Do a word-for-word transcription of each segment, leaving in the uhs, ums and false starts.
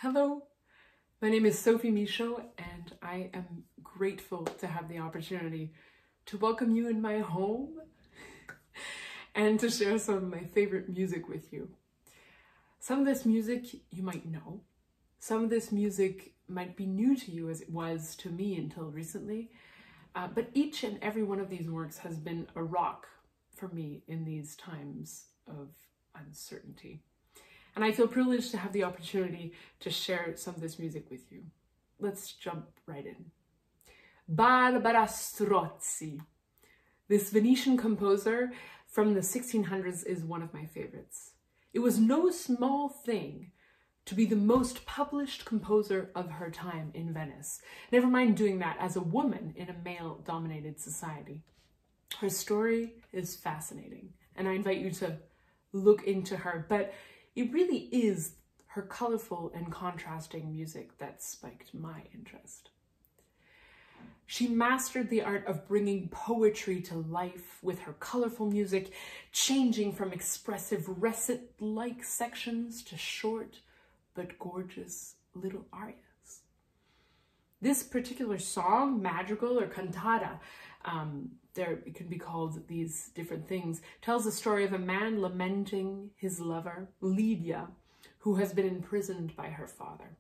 Hello, my name is Sophie Michaux and I am grateful to have the opportunity to welcome you in my home and to share some of my favorite music with you. Some of this music you might know, some of this music might be new to you as it was to me until recently, uh, but each and every one of these works has been a rock for me in these times of uncertainty. And I feel privileged to have the opportunity to share some of this music with you. Let's jump right in. Barbara Strozzi. This Venetian composer from the sixteen hundreds is one of my favorites. It was no small thing to be the most published composer of her time in Venice. Never mind doing that as a woman in a male-dominated society. Her story is fascinating, and I invite you to look into her, but it really is her colorful and contrasting music that spiked my interest. She mastered the art of bringing poetry to life with her colorful music, changing from expressive recit-like sections to short but gorgeous little arias. This particular song, madrigal or cantata, um, there it can be called these different things, tells the story of a man lamenting his lover, Lydia, who has been imprisoned by her father.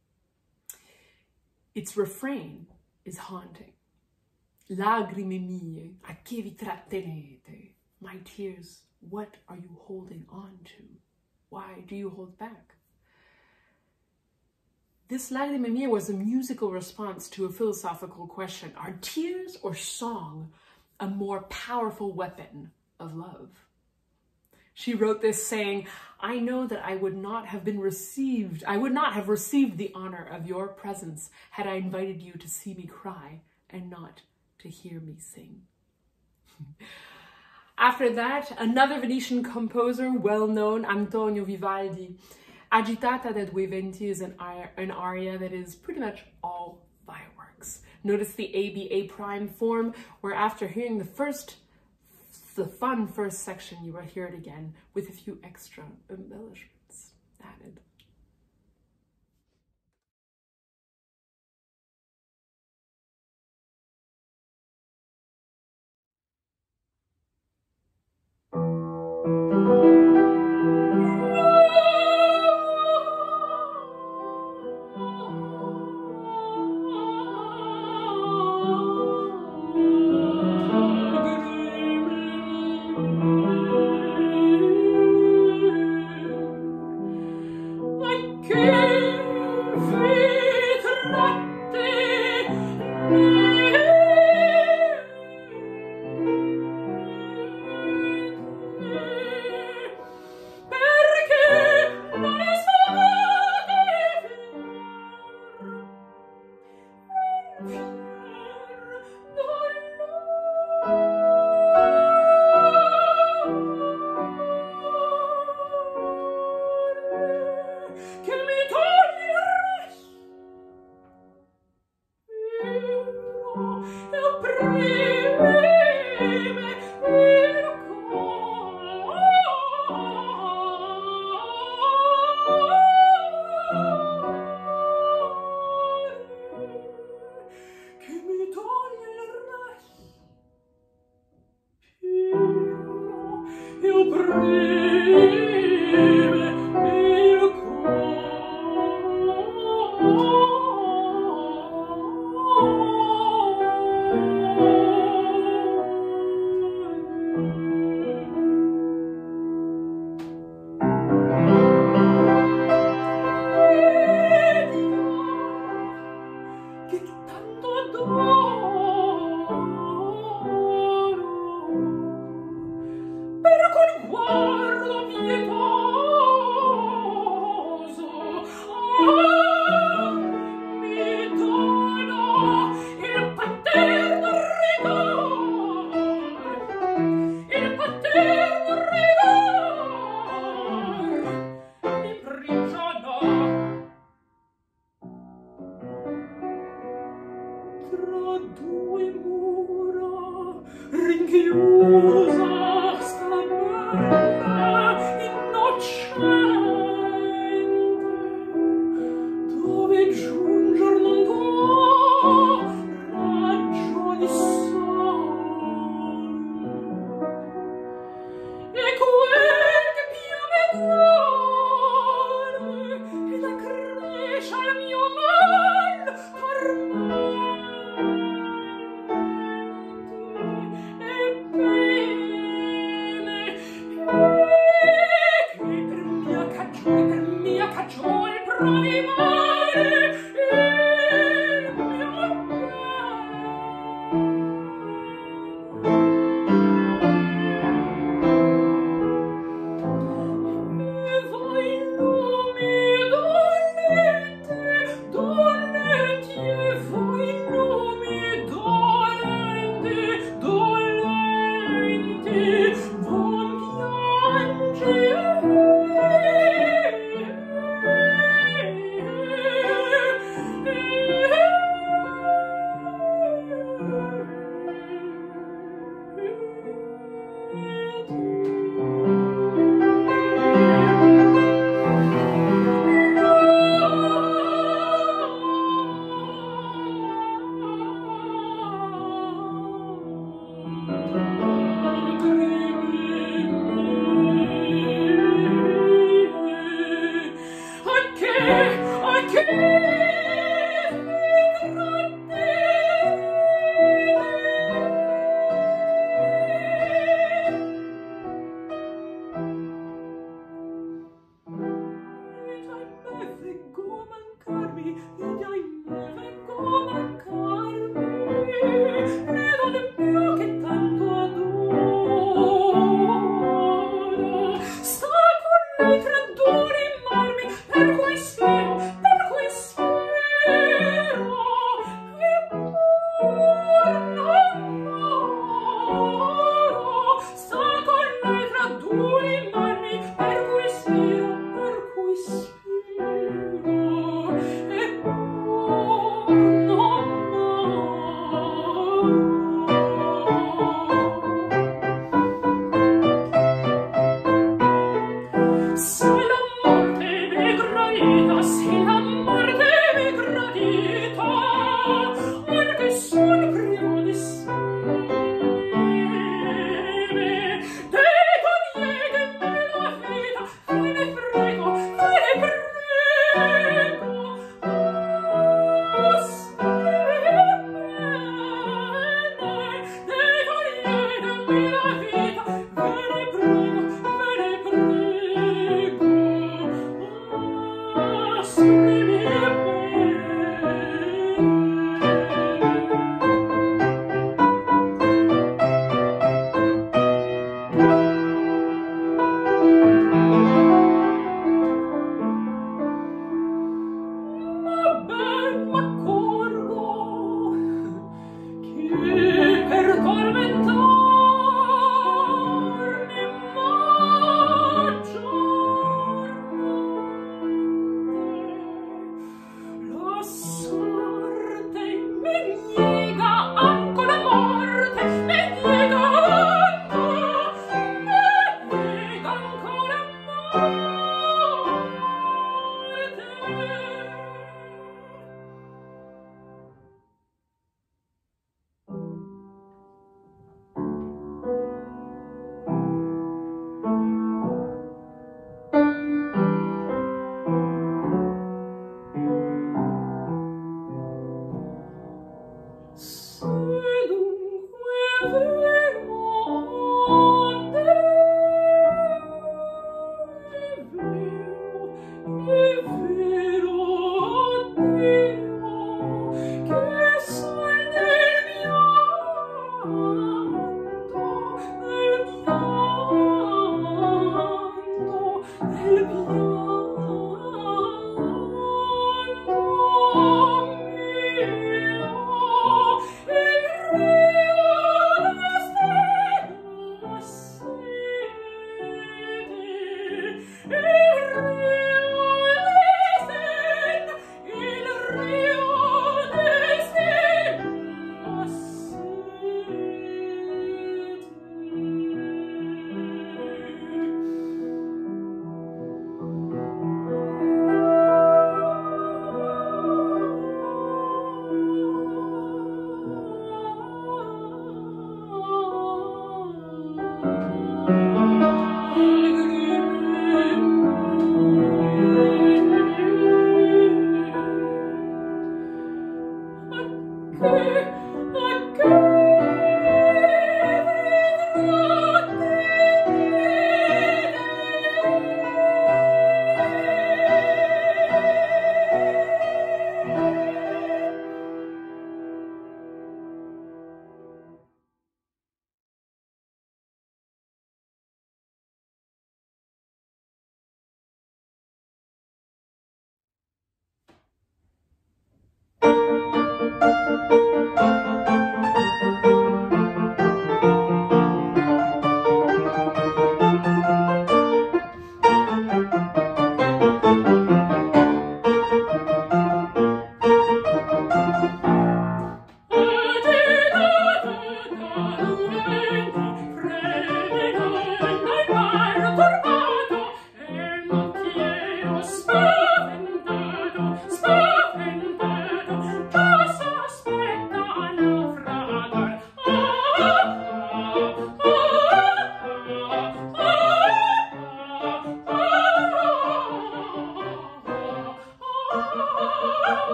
Its refrain is haunting. Lagrime mie, a che vi trattenete? My tears, what are you holding on to? Why do you hold back? This Lagrime mie was a musical response to a philosophical question. Are tears or song a more powerful weapon of love? She wrote this saying, I know that I would not have been received, I would not have received the honor of your presence had I invited you to see me cry and not to hear me sing. After that, another Venetian composer, well-known, Antonio Vivaldi, Agitata da due venti is an, an aria that is pretty much all fireworks. Notice the A B A prime form, where after hearing the first, the fun first section, you will hear it again with a few extra embellishments added. Per con guardo pietoso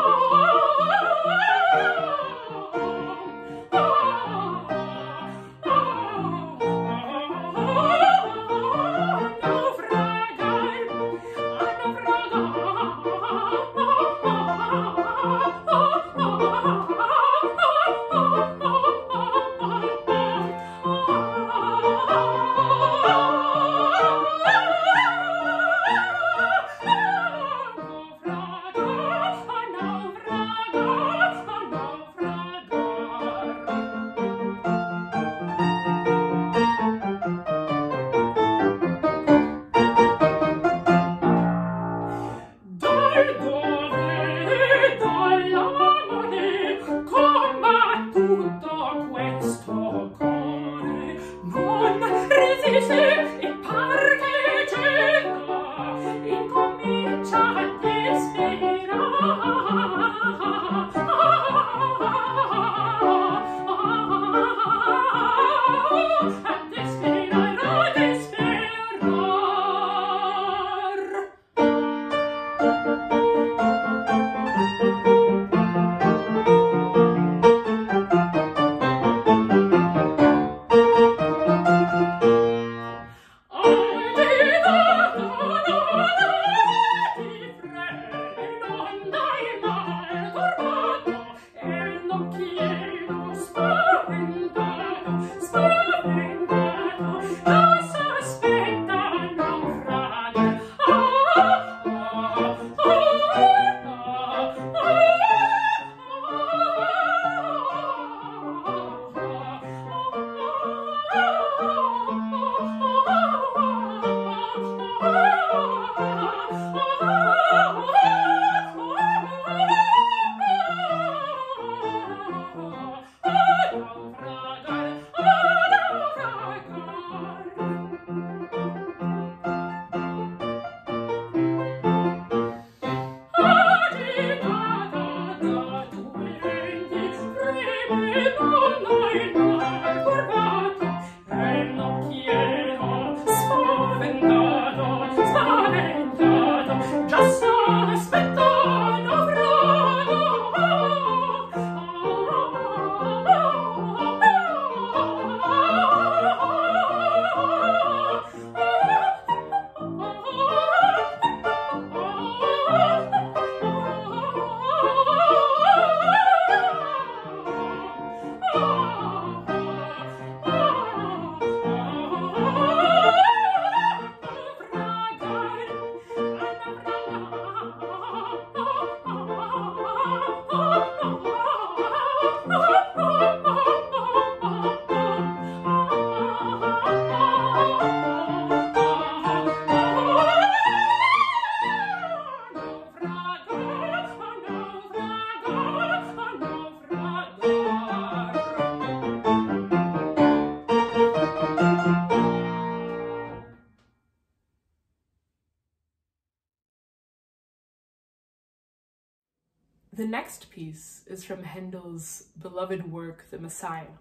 The next piece is from Handel's beloved work, The Messiah.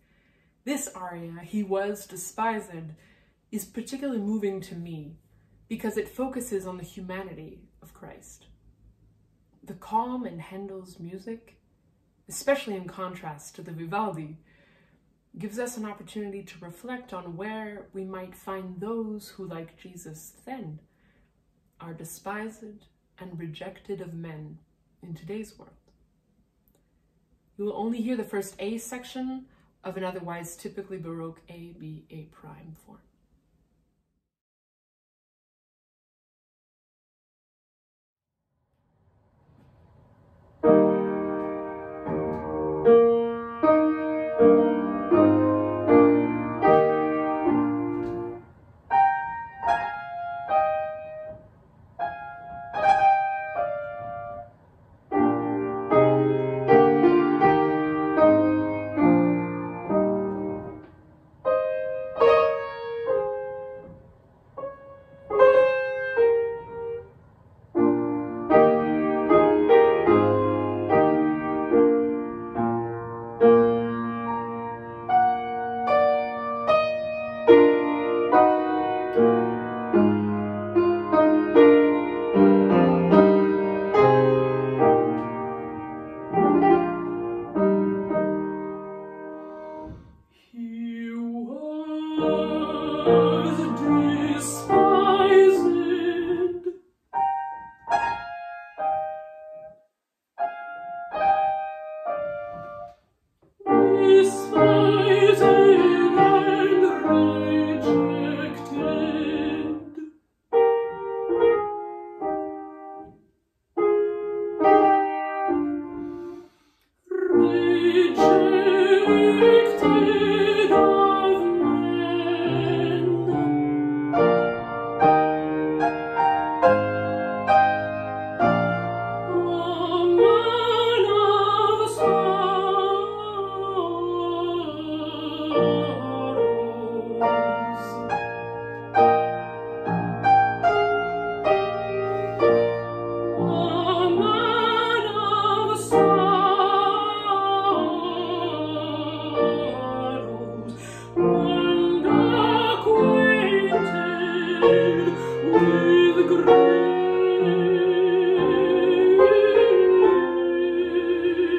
This aria, "He was despised," is particularly moving to me because it focuses on the humanity of Christ. The calm in Handel's music, especially in contrast to the Vivaldi, gives us an opportunity to reflect on where we might find those who, like Jesus then, are despised and rejected of men in today's world. You will only hear the first A section of an otherwise typically Baroque A B A prime form.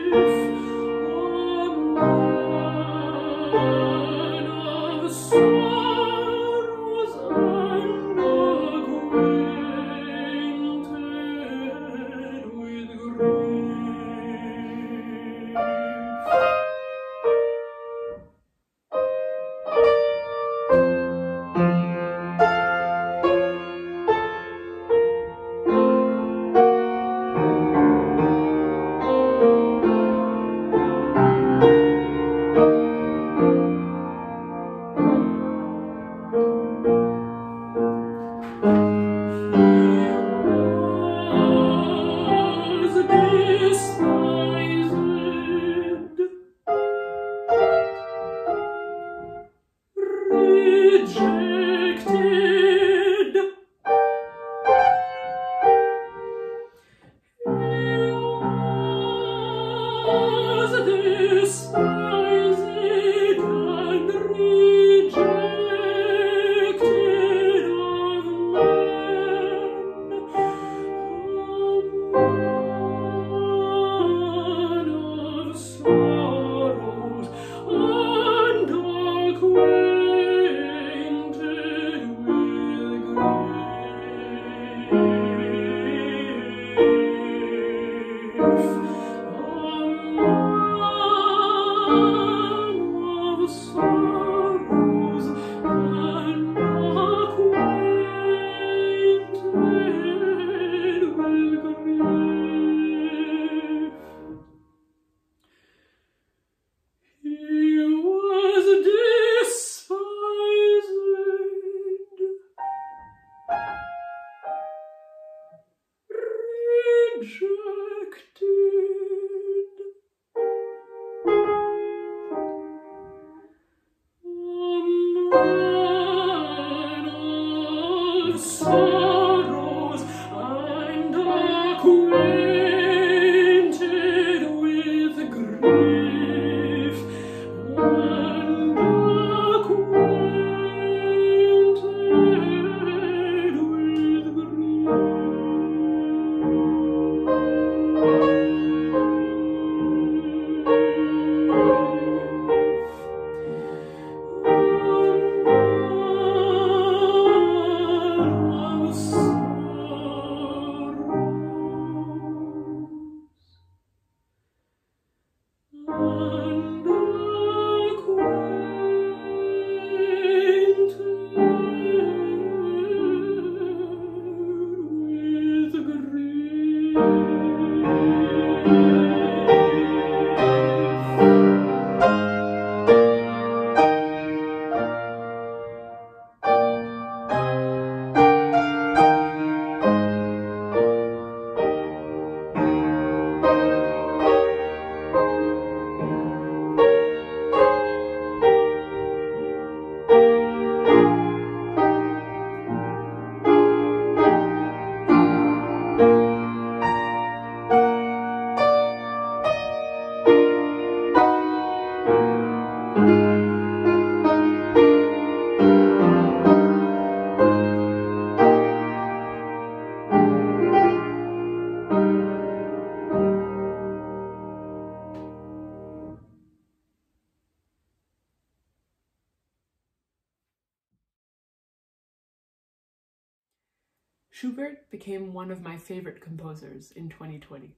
Schubert became one of my favorite composers in twenty twenty.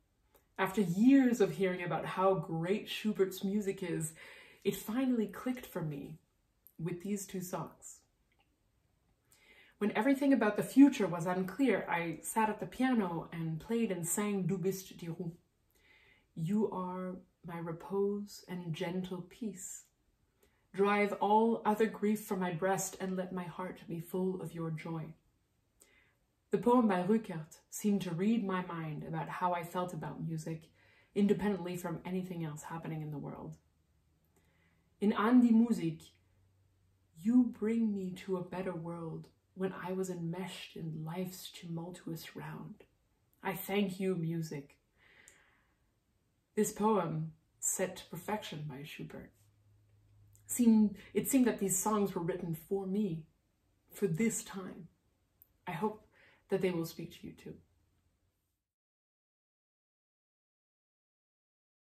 After years of hearing about how great Schubert's music is, it finally clicked for me with these two songs. When everything about the future was unclear, I sat at the piano and played and sang Du bist die Ruhe. You are my repose and gentle peace. Drive all other grief from my breast and let my heart be full of your joy. The poem by Rückert seemed to read my mind about how I felt about music, independently from anything else happening in the world. In Die Musik, you bring me to a better world when I was enmeshed in life's tumultuous round. I thank you, music. This poem, set to perfection by Schubert. Seemed, it seemed that these songs were written for me, for this time. I hope that they will speak to you too.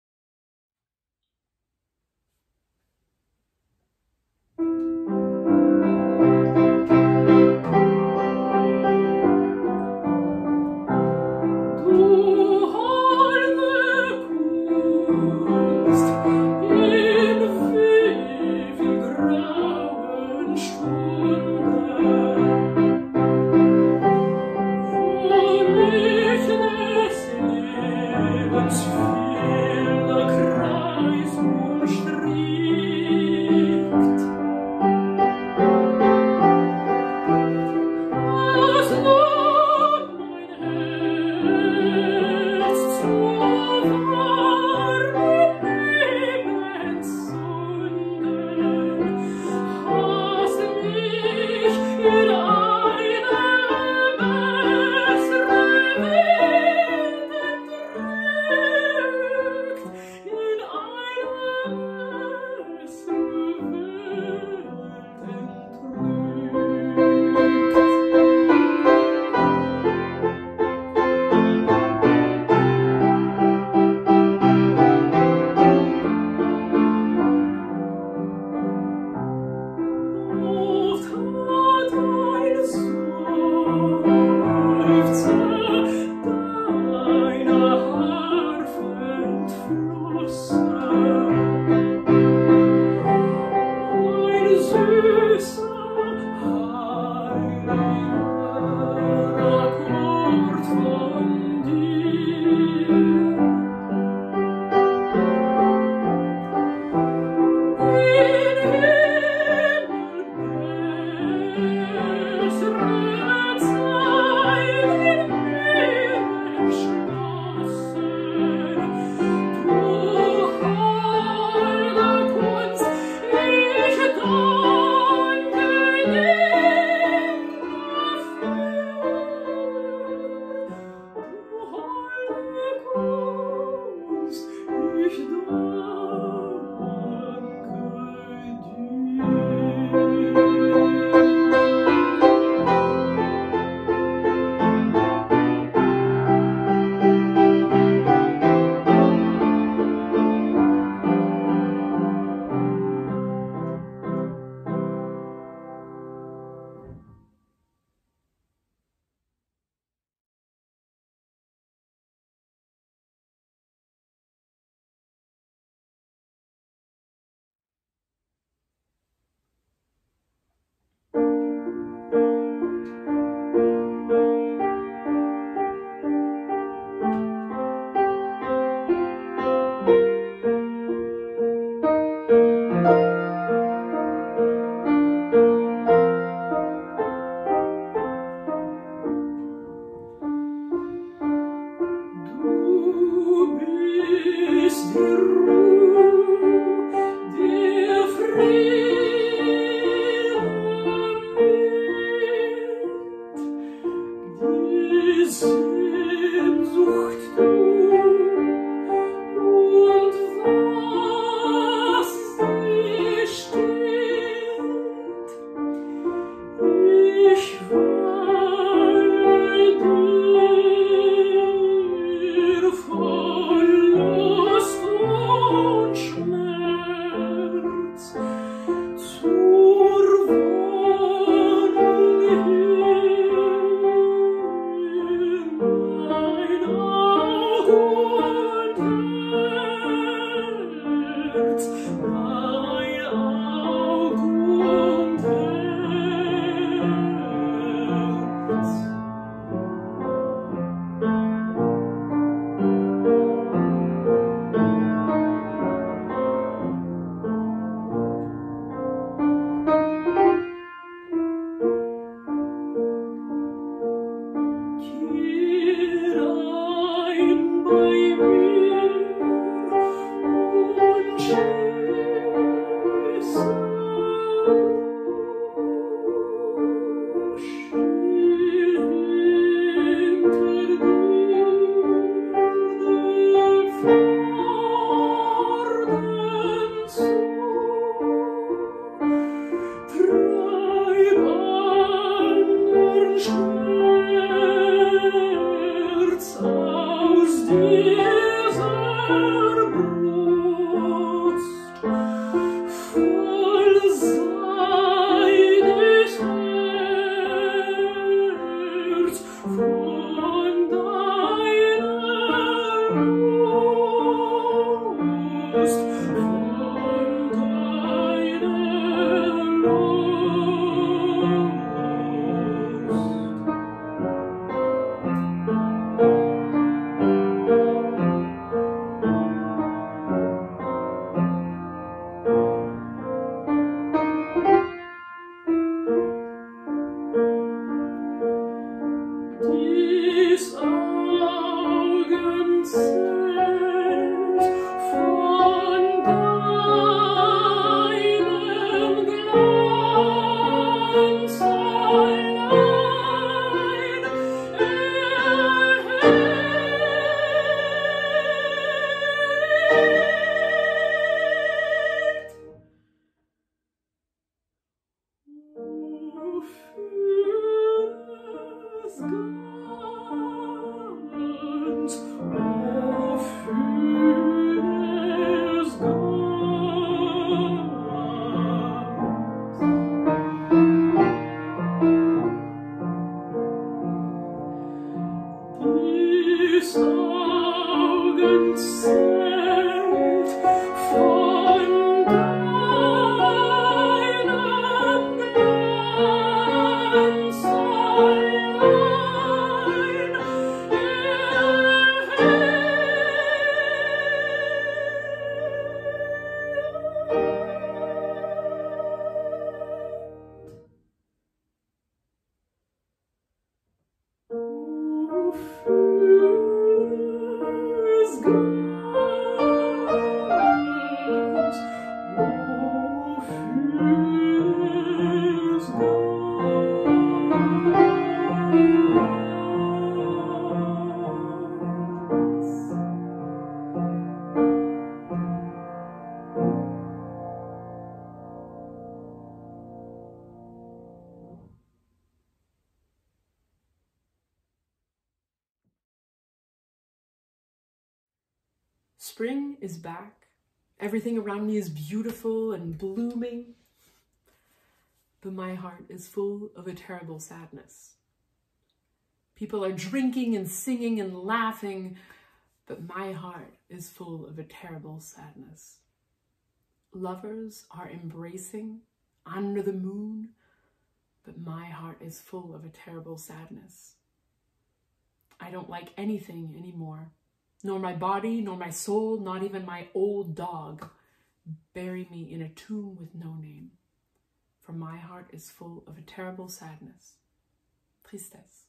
Spring is back. Everything around me is beautiful and blooming. But my heart is full of a terrible sadness. People are drinking and singing and laughing, but my heart is full of a terrible sadness. Lovers are embracing under the moon, but my heart is full of a terrible sadness. I don't like anything anymore, nor my body, nor my soul, not even my old dog. Bury me in a tomb with no name, for my heart is full of a terrible sadness. Tristesse.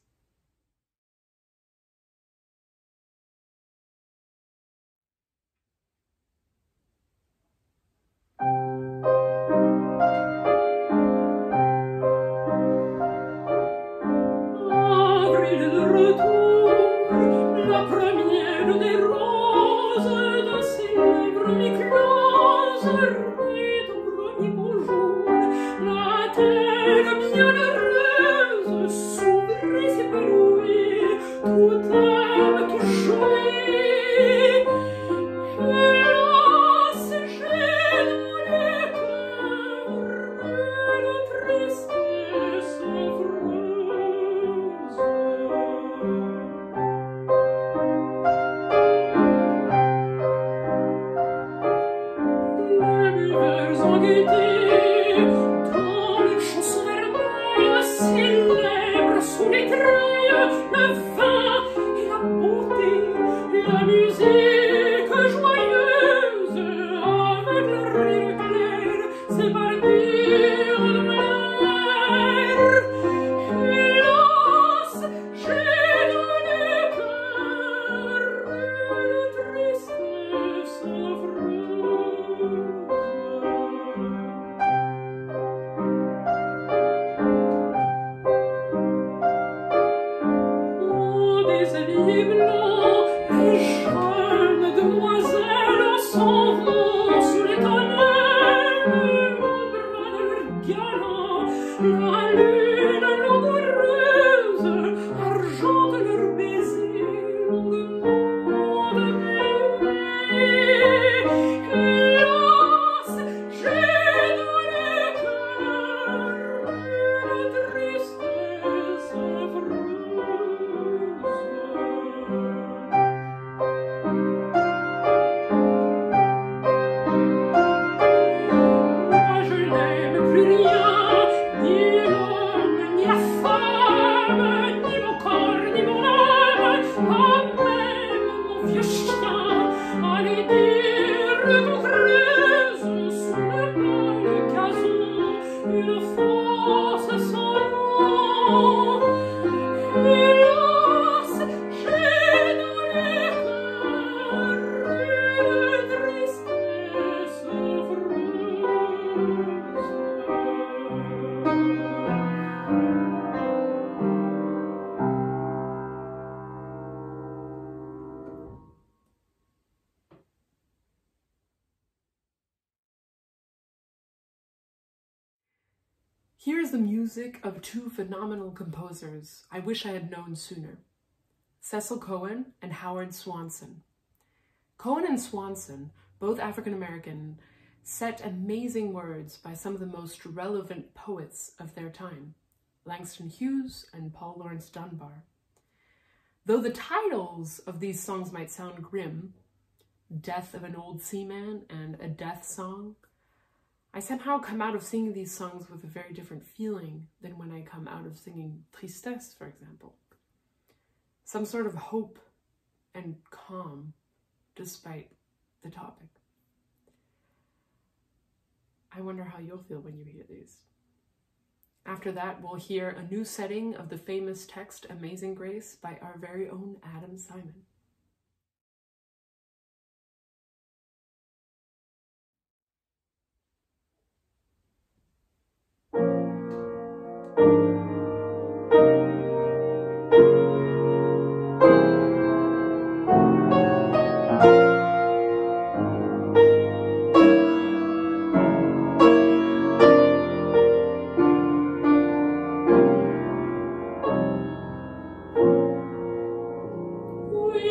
La première des roses de ses lèvres mi-closes rit au premier bonjour. La terre bienheureuse s'ouvrit, s'épanouit, tout âme, tout jouit. Hélas, j'ai dans le cœur une tristesse affreuse. Dans les chansons vermeilles célèbrent sous les treilles le vin et la beauté, la musique joyeuse avec le rire clair s'éparpille de mer. Hélas, j'ai dans le cœur une tristesse affreuse. Des habillés blancs, les jeunes demoiselles s'en vont sous les tonnelles, au bras de leur galant. La lune langoureuse argente leur baiser longuement débué. Hélas, j'ai dans le cœur une tristesse affreuse. Moi je n'aime plus rien, ni l'homme, ni la femme, ni mon corps, ni mon âme, pas même mon vieux chien. Allez dire qu'on creuse sous le bel gazon une fosse sans nom. Hélas, j'ai dans le cœur une tristesse affreuse. Here is the music of two phenomenal composers I wish I had known sooner, Cecil Cohen and Howard Swanson. Cohen and Swanson, both African-American, set amazing words by some of the most relevant poets of their time, Langston Hughes and Paul Laurence Dunbar. Though the titles of these songs might sound grim, Death of an Old Seaman and A Death Song, I somehow come out of singing these songs with a very different feeling than when I come out of singing Tristesse, for example. Some sort of hope and calm, despite the topic. I wonder how you'll feel when you hear these. After that, we'll hear a new setting of the famous text Amazing Grace by our very own Adam Simon. Oui,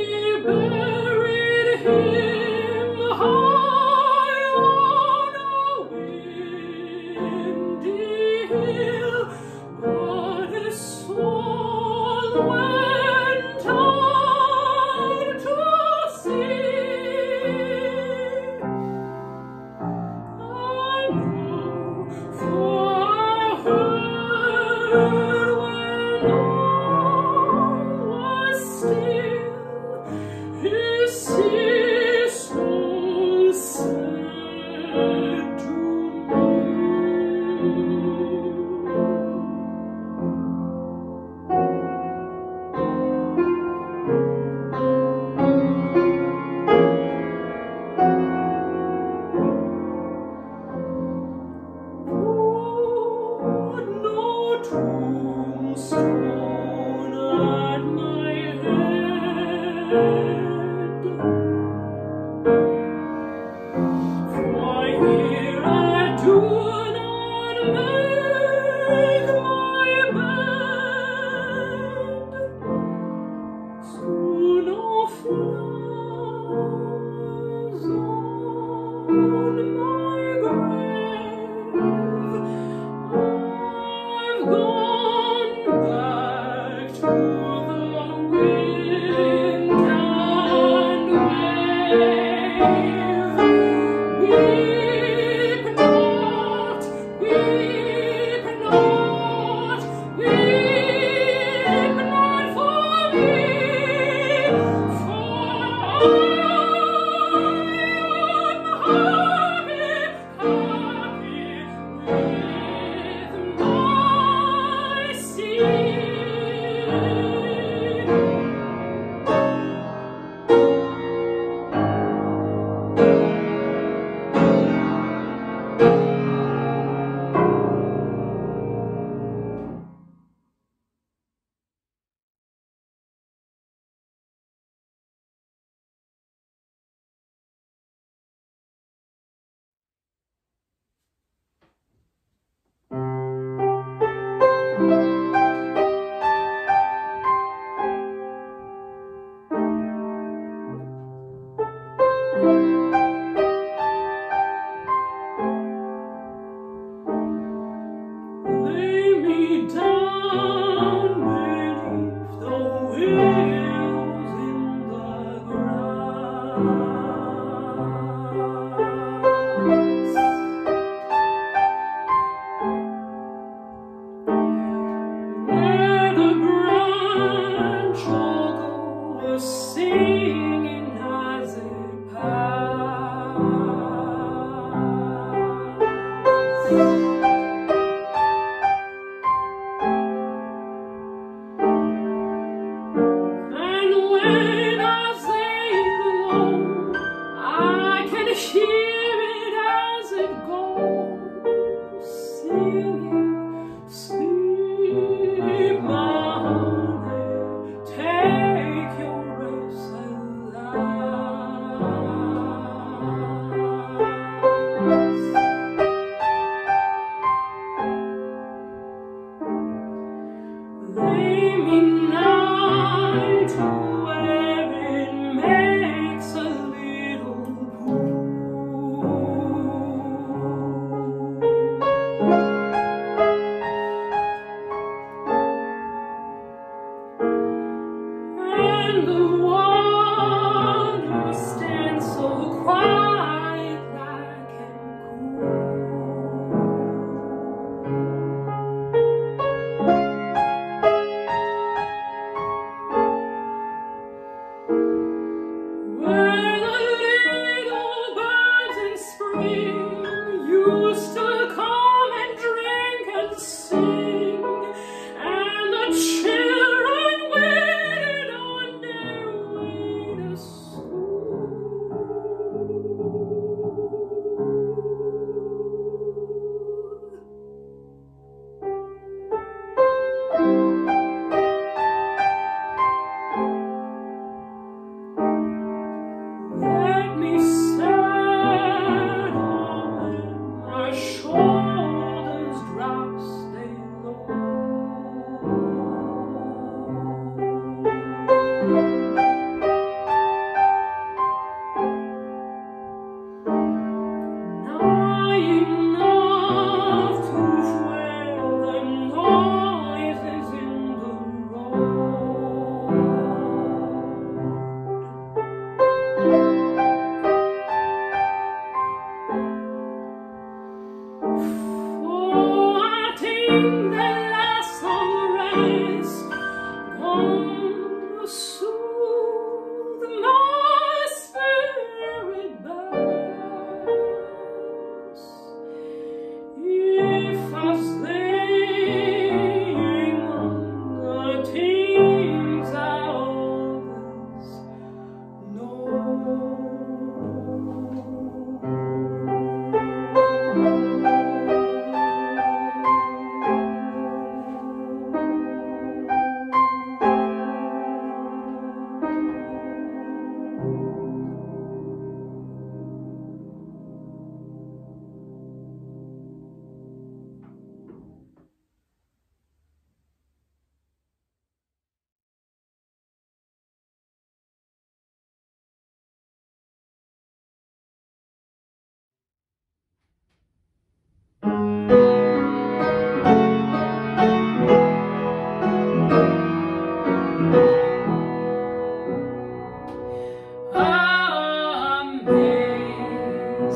Where it makes a little pool.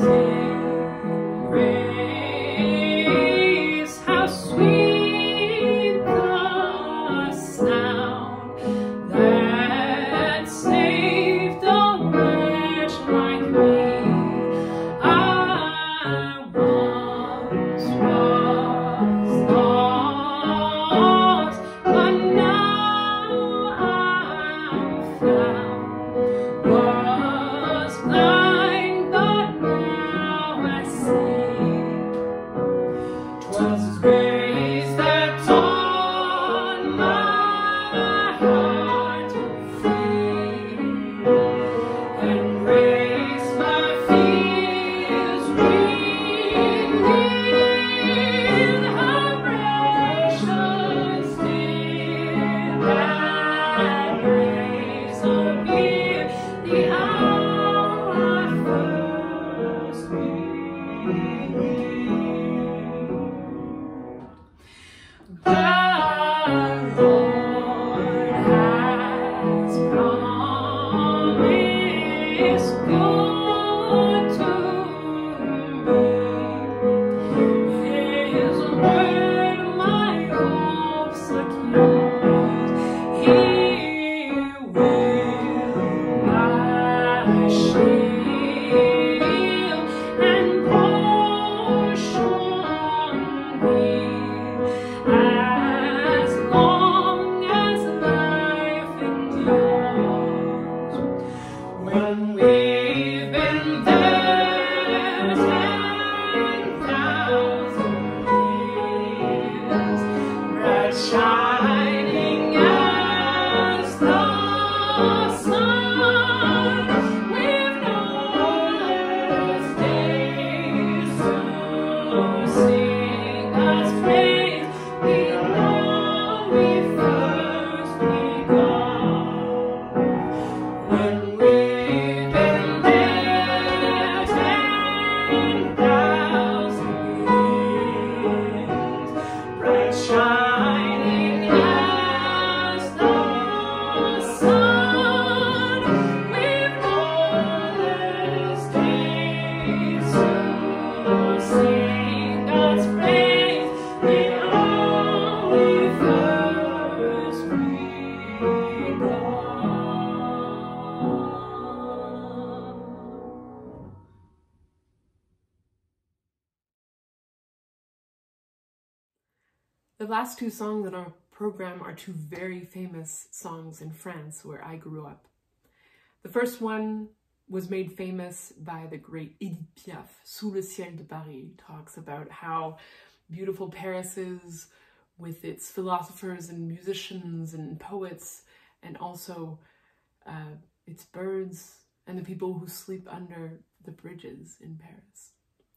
The last two songs in our program are two very famous songs in France, where I grew up. The first one was made famous by the great Edith Piaf. Sous le ciel de Paris talks about how beautiful Paris is, with its philosophers and musicians and poets, and also uh, its birds and the people who sleep under the bridges in Paris.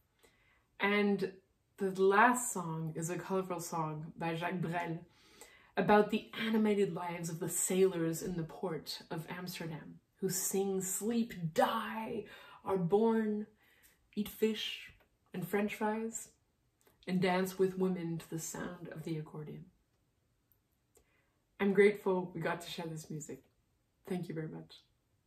And the last song is a colorful song by Jacques Brel about the animated lives of the sailors in the port of Amsterdam, who sing, sleep, die, are born, eat fish and French fries, and dance with women to the sound of the accordion. I'm grateful we got to share this music. Thank you very much.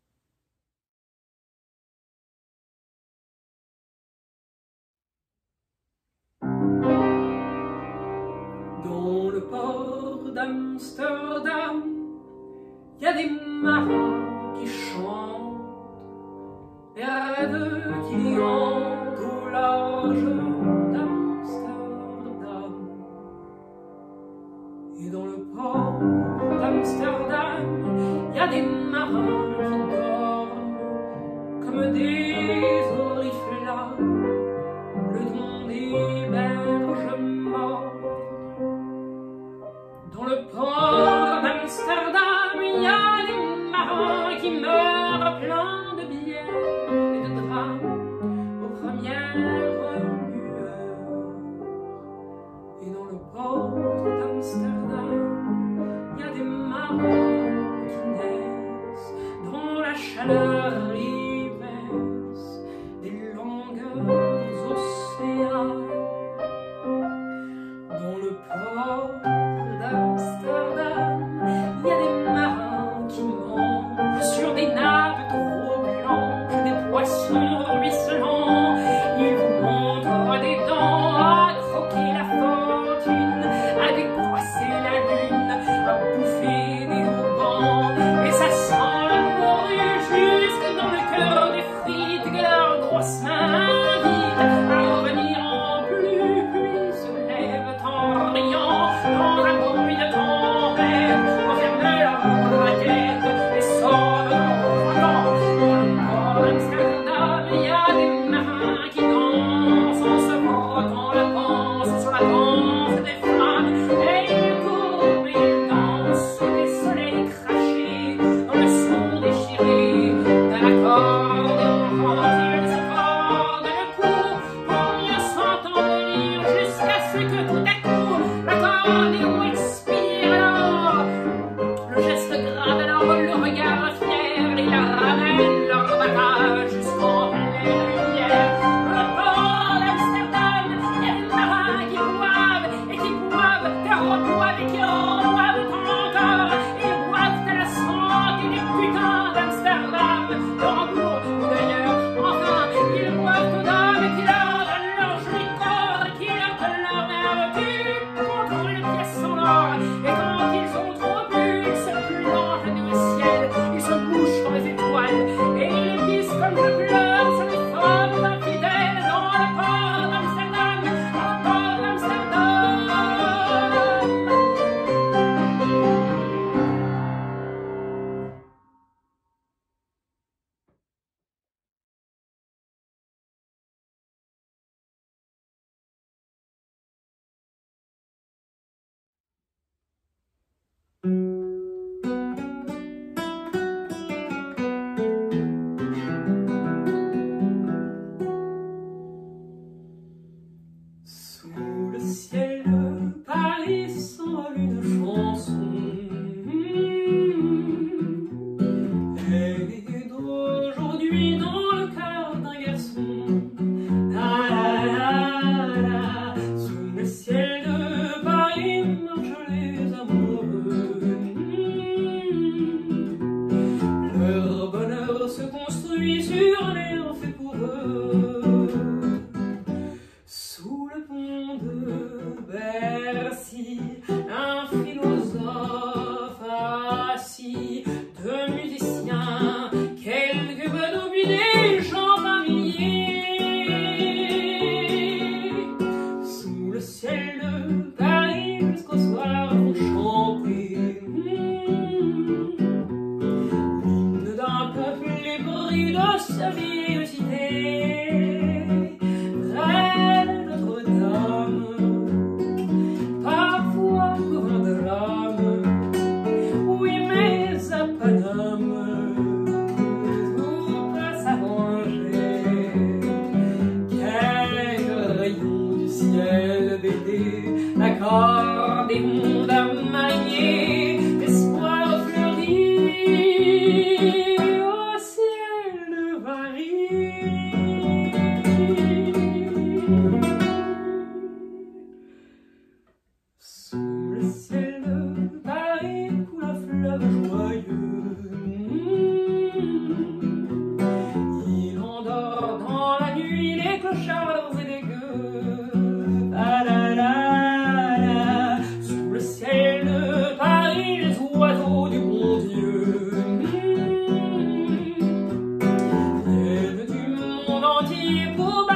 Dans le port d'Amsterdam, il y a des marins qui chantent, les rêves qui hantent au large d'Amsterdam. Et dans le port d'Amsterdam, il y a des marins qui dorment comme des oriflams le long des berges mortes. Dans le port d'Amsterdam, il y a des marins qui meurent pleins de bière et de drames au Pour